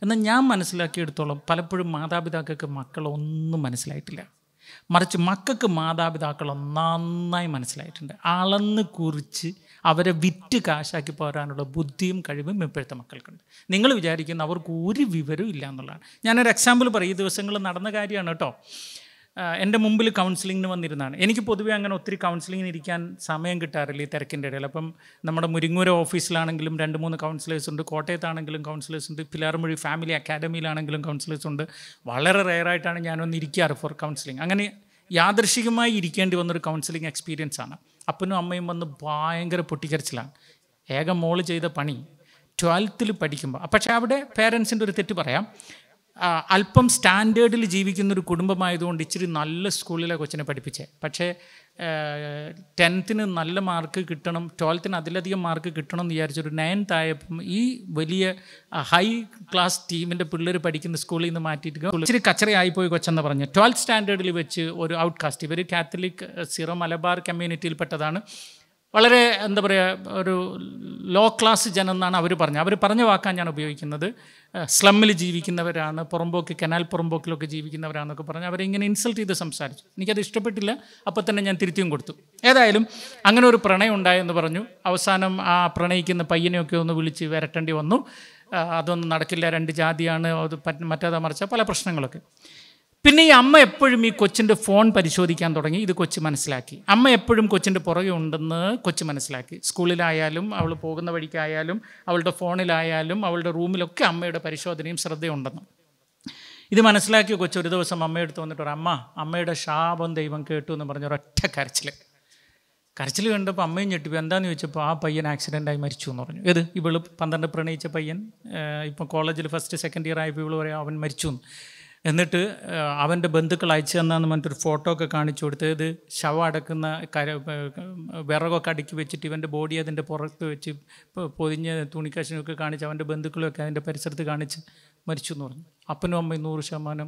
എന്നാൽ ഞാൻ മനസ്സിലാക്കിയെടുത്തോളം പലപ്പോഴും മാതാപിതാക്കൾക്ക് മക്കളൊന്നും മനസ്സിലായിട്ടില്ല. മറിച്ച് മക്കൾക്ക് മാതാപിതാക്കളെ നന്നായി മനസ്സിലായിട്ടുണ്ട്. അളന്ന് കുറിച്ച് അവരെ വിറ്റ് കാശാക്കി പോരാനുള്ള ബുദ്ധിയും കഴിവും ഇപ്പോഴത്തെ മക്കൾക്കുണ്ട്. നിങ്ങൾ വിചാരിക്കുന്ന അവർക്ക് ഒരു വിവരവും ഇല്ല എന്നുള്ളതാണ്. ഞാനൊരു എക്സാമ്പിൾ പറയും. ഈ ദിവസങ്ങൾ നടന്ന കാര്യമാണ് കേട്ടോ. എൻ്റെ മുമ്പിൽ കൗൺസിലിങ്ങിന് വന്നിരുന്നതാണ്. എനിക്ക് പൊതുവേ അങ്ങനെ ഒത്തിരി കൗൺസിലിങ്ങിന് ഇരിക്കാൻ സമയം കിട്ടാറില്ല ഈ തിരക്കിൻ്റെ ഇടയിൽ. അപ്പം നമ്മുടെ മുരിങ്ങൂര ഓഫീസിലാണെങ്കിലും 2-3 കൗൺസിലേഴ്സ് ഉണ്ട്, കോട്ടയത്താണെങ്കിലും കൗൺസിലേഴ്സ് ഉണ്ട്, പിലാർമൊഴി ഫാമിലി അക്കാഡമിയിലാണെങ്കിലും കൗൺസിലേഴ്സ് ഉണ്ട്. വളരെ റെയറായിട്ടാണ് ഞാനൊന്ന് ഇരിക്കാറ് ഫോർ കൗൺസിലിംഗ്. അങ്ങനെ യാദൃശികമായി ഇരിക്കേണ്ടി വന്നൊരു കൗൺസിലിംഗ് എക്സ്പീരിയൻസ് ആണ്. അപ്പനും അമ്മയും വന്ന് ഭയങ്കര പൊട്ടിക്കരച്ചിലാണ്. ഏക മോള് ചെയ്ത പണി 12th പഠിക്കുമ്പോൾ. പക്ഷേ അവിടെ പേരൻസിൻ്റെ ഒരു തെറ്റ് പറയാം. അല്പം സ്റ്റാൻഡേർഡിൽ ജീവിക്കുന്നൊരു കുടുംബമായതുകൊണ്ട് ഇച്ചിരി നല്ല സ്കൂളിലെ കൊച്ചിനെ പഠിപ്പിച്ചേ. പക്ഷേ 10th നല്ല മാർക്ക് കിട്ടണം, 12th അതിലധികം മാർക്ക് കിട്ടണം എന്ന് വിചാരിച്ചൊരു 9th ആയപ്പം ഈ വലിയ ഹൈ ക്ലാസ് ടീമിൻ്റെ പിള്ളേർ പഠിക്കുന്ന സ്കൂളിൽ നിന്ന് മാറ്റിയിട്ട് ഇച്ചിരി കച്ചറയായിപ്പോയി കൊച്ചെന്ന് പറഞ്ഞ് 12th സ്റ്റാൻഡേർഡിൽ വെച്ച് ഒരു ഔട്ട്കാസ്റ്റ്. ഇവർ കാത്തലിക് സിറോ മലബാർ കമ്മ്യൂണിറ്റിയിൽപ്പെട്ടതാണ്. വളരെ എന്താ പറയുക, ഒരു ലോ ക്ലാസ് ജനം എന്നാണ് അവർ പറഞ്ഞത്. അവർ പറഞ്ഞ വാക്കാൻ ഞാൻ ഉപയോഗിക്കുന്നത്. സ്ലമ്മിൽ ജീവിക്കുന്നവരാണ്, പുറമ്പോക്ക് കനാൽ പുറമ്പോക്കിലൊക്കെ ജീവിക്കുന്നവരാണെന്നൊക്കെ പറഞ്ഞ് അവരിങ്ങനെ ഇൻസൾട്ട് ചെയ്ത് സംസാരിച്ചു. എനിക്കത് ഇഷ്ടപ്പെട്ടില്ല. അപ്പോൾ തന്നെ ഞാൻ തിരുത്തിയും കൊടുത്തു. ഏതായാലും അങ്ങനെ ഒരു പ്രണയം ഉണ്ടായെന്ന് പറഞ്ഞു. അവസാനം ആ പ്രണയിക്കുന്ന പയ്യനെയൊക്കെ ഒന്ന് വിളിച്ച് വരട്ടേണ്ടി വന്നു. അതൊന്നും നടക്കില്ല, 2 ജാതിയാണ്, അത് മറ്റേതാ മറിച്ച പല പ്രശ്നങ്ങളൊക്കെ. പിന്നെ ഈ അമ്മ എപ്പോഴും ഈ കൊച്ചിൻ്റെ ഫോൺ പരിശോധിക്കാൻ തുടങ്ങി. ഇത് കൊച്ച് മനസ്സിലാക്കി. അമ്മ എപ്പോഴും കൊച്ചിൻ്റെ പുറകെ ഉണ്ടെന്ന് കൊച്ച് മനസ്സിലാക്കി. സ്കൂളിലായാലും അവൾ പോകുന്ന വഴിക്കായാലും അവളുടെ ഫോണിലായാലും അവളുടെ റൂമിലൊക്കെ അമ്മയുടെ പരിശോധനയും ശ്രദ്ധയുണ്ടെന്ന്. ഇത് മനസ്സിലാക്കിയ കൊച്ച് ഒരു ദിവസം അമ്മയെടുത്ത് വന്നിട്ട് ഒരു അമ്മയുടെ ശാപം ദൈവം കേട്ടു എന്ന് പറഞ്ഞ ഒരൊറ്റ കരച്ചിൽ കണ്ടപ്പോൾ അമ്മയും ഞെട്ടിപ്പോൾ. എന്താണെന്ന് ചോദിച്ചപ്പോൾ ആ പയ്യൻ ആക്സിഡൻ്റായി മരിച്ചു എന്ന് പറഞ്ഞു. ഏത് ഇവള് 12 പ്രണയിച്ച പയ്യൻ ഇപ്പം കോളേജിൽ 1st 2nd ഇയർ ആയപ്പോൾ ഇവള് പറയാം അവൻ മരിച്ചു എന്ന്. എന്നിട്ട് അവൻ്റെ ബന്ധുക്കൾ അയച്ചു തന്നാന്ന് പറഞ്ഞിട്ടൊരു ഫോട്ടോ ഒക്കെ കാണിച്ചു കൊടുത്ത് ഇത് ശവം അടക്കുന്ന വിറകൊക്കെ അടുക്കി വെച്ചിട്ട് ഇവൻ്റെ ബോഡി അതിൻ്റെ പുറത്ത് വെച്ച് പൊതിഞ്ഞ തുണിക്കശനൊക്കെ കാണിച്ച് അവൻ്റെ ബന്ധുക്കളൊക്കെ അതിൻ്റെ പരിസരത്ത് കാണിച്ച് മരിച്ചു എന്ന് പറഞ്ഞു. അപ്പനും അമ്മയും 100%.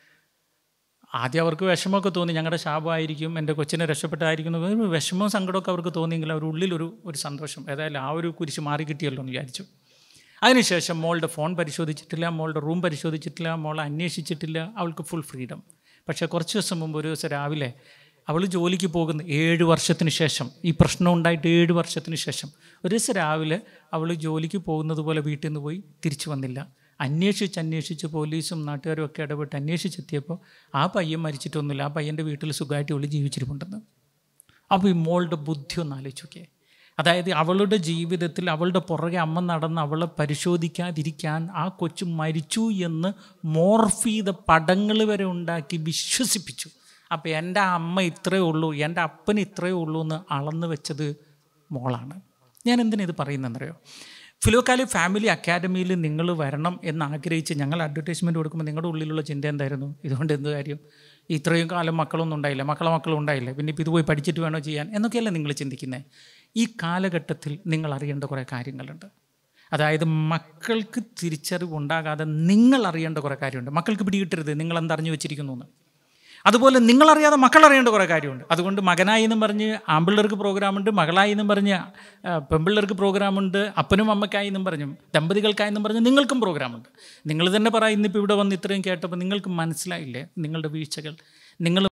ആദ്യം അവർക്ക് വിഷമമൊക്കെ തോന്നി, ഞങ്ങളുടെ ശാപമായിരിക്കും, എൻ്റെ കൊച്ചിനെ രക്ഷപ്പെട്ടായിരിക്കും. വിഷമവും സങ്കടമൊക്കെ അവർക്ക് തോന്നിയെങ്കിൽ അവരുടെ ഉള്ളിലൊരു സന്തോഷം. ഏതായാലും ആ ഒരു കുരിശ് മാറി കിട്ടിയല്ലോ എന്ന് വിചാരിച്ചു. അതിനുശേഷം മോളുടെ ഫോൺ പരിശോധിച്ചിട്ടില്ല, മോളുടെ റൂം പരിശോധിച്ചിട്ടില്ല, മോളെ അന്വേഷിച്ചിട്ടില്ല. അവൾക്ക് ഫുൾ ഫ്രീഡം. പക്ഷേ കുറച്ച് ദിവസം മുമ്പ് ഒരു ദിവസം രാവിലെ അവൾ ജോലിക്ക് പോകുന്ന 7 വർഷത്തിന് ശേഷം, ഈ പ്രശ്നം ഉണ്ടായിട്ട് 7 വർഷത്തിന് ശേഷം ഒരു ദിവസം രാവിലെ അവൾ ജോലിക്ക് പോകുന്നത് പോലെ വീട്ടിൽ നിന്ന് പോയി തിരിച്ചു വന്നില്ല. അന്വേഷിച്ച് പോലീസും നാട്ടുകാരും ഒക്കെ ഇടപെട്ട് അന്വേഷിച്ചെത്തിയപ്പോൾ ആ പയ്യൻ മരിച്ചിട്ടൊന്നുമില്ല, ആ പയ്യൻ്റെ വീട്ടിൽ സുഖമായിട്ട് അവൾ ജീവിച്ചിരിപ്പുണ്ടെന്ന്. അപ്പോൾ ഈ മോളുടെ ബുദ്ധി ഒന്ന് ആലോചിച്ച് നോക്കിയേ. അതായത് അവളുടെ ജീവിതത്തിൽ അവളുടെ പുറകെ അമ്മ നടന്ന് അവളെ പരിശോധിക്കാതിരിക്കാൻ ആ കൊച്ചു മരിച്ചു എന്ന് മോർഫ് ചെയ്ത പടങ്ങൾ വരെ ഉണ്ടാക്കി വിശ്വസിപ്പിച്ചു. അപ്പോൾ എൻ്റെ അമ്മ ഇത്രയേ ഉള്ളൂ, എൻ്റെ അപ്പന് ഇത്രയേ ഉള്ളൂ എന്ന് അളന്ന് വെച്ചത് മോളാണ്. ഞാൻ എന്തിനാ ഇത് പറയുന്നതെന്നറിയോ? ഫിലോക്കാലി ഫാമിലി അക്കാഡമിയിൽ നിങ്ങൾ വരണം എന്ന് ആഗ്രഹിച്ച് ഞങ്ങൾ അഡ്വർടൈസ്മെൻറ്റ് കൊടുക്കുമ്പോൾ നിങ്ങളുടെ ഉള്ളിലുള്ള ചിന്ത എന്തായിരുന്നു? ഇതുകൊണ്ട് എന്ത് കാര്യം? ഇത്രയും കാലം മക്കളൊന്നും ഉണ്ടായില്ല, മക്കളും ഉണ്ടായില്ല, പിന്നെ ഇപ്പോൾ ഇത് പോയി പഠിച്ചിട്ട് വേണോ ചെയ്യാൻ എന്നൊക്കെയല്ലേ നിങ്ങൾ ചിന്തിക്കുന്നത്. ഈ കാലഘട്ടത്തിൽ നിങ്ങൾ അറിയേണ്ട കുറേ കാര്യങ്ങളുണ്ട്. അതായത് മക്കൾക്ക് തിരിച്ചറിവുണ്ടാകാതെ നിങ്ങൾ അറിയേണ്ട കുറേ കാര്യമുണ്ട്. മക്കൾക്ക് പിടികിട്ടരുത് നിങ്ങൾ എന്തറിഞ്ഞു വെച്ചിരിക്കുന്നു എന്ന്. അതുപോലെ നിങ്ങളറിയാതെ മക്കൾ അറിയേണ്ട കുറേ കാര്യമുണ്ട്. അതുകൊണ്ട് മകനായി എന്നും പറഞ്ഞ് ആൺപിള്ളേർക്ക് പ്രോഗ്രാമുണ്ട്, മകളായി എന്നും പറഞ്ഞ് പെൺപിള്ളേർക്ക് പ്രോഗ്രാമുണ്ട്, അപ്പനും അമ്മയ്ക്കായി എന്നും പറഞ്ഞും ദമ്പതികൾക്കായി എന്നും പറഞ്ഞ് നിങ്ങൾക്കും പ്രോഗ്രാമുണ്ട്. നിങ്ങൾ തന്നെ പറ, ഇന്നിപ്പോൾ ഇവിടെ വന്ന് ഇത്രയും കേട്ടപ്പോൾ നിങ്ങൾക്ക് മനസ്സിലായില്ലേ നിങ്ങളുടെ വീഴ്ചകൾ? നിങ്ങൾ